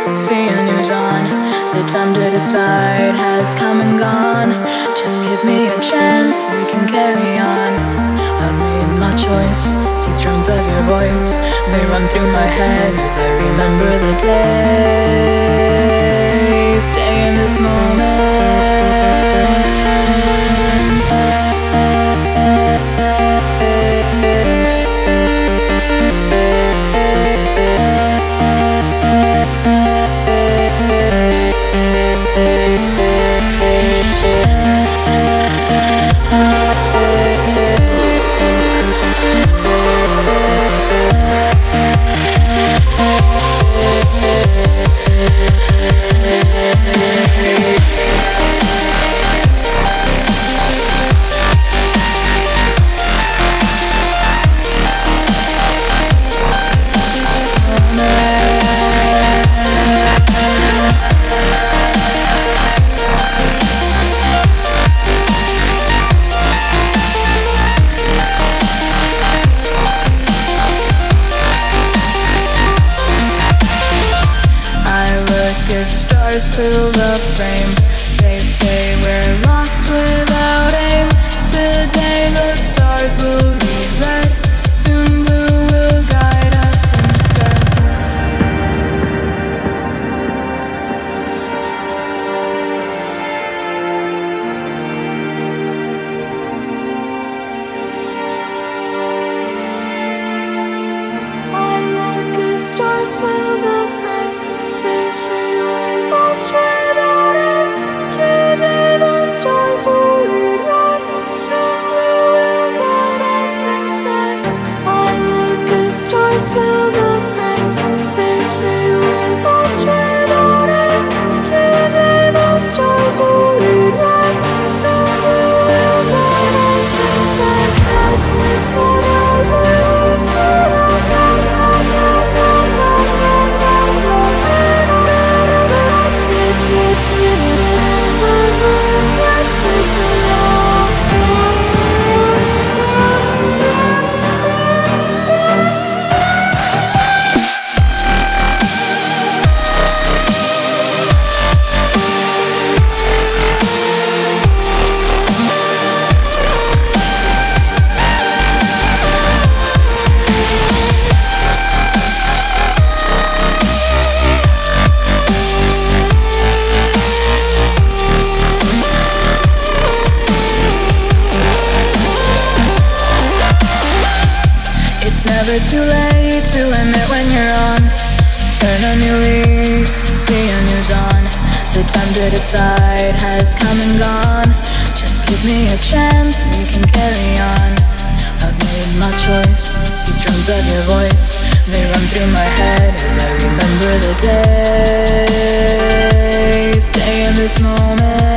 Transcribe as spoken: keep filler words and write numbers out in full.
see a new dawn. The time to decide has come and gone. Just give me a chance, we can carry on. I've made my choice, these drums of your voice, they run through my head as I remember the day. Stay in this moment. Stars fill the frame. They say we're lost without aim. Today the stars will read red. Soon blue will guide us instead. I look as stars fill the frame. They say we're lost without aim. Today the stars will read red. Soon blue will guide us instead. I look as stars fill the frame. They say we're lost without aim. Today the stars will read red. Soon blue will guide us instead. Catch this one out of never too late to admit when you're on. Turn a new leaf, see a new dawn. The time to decide has come and gone. Just give me a chance, we can carry on. I've made my choice, these drums of your voice, they run through my head as I remember the day. Stay in this moment.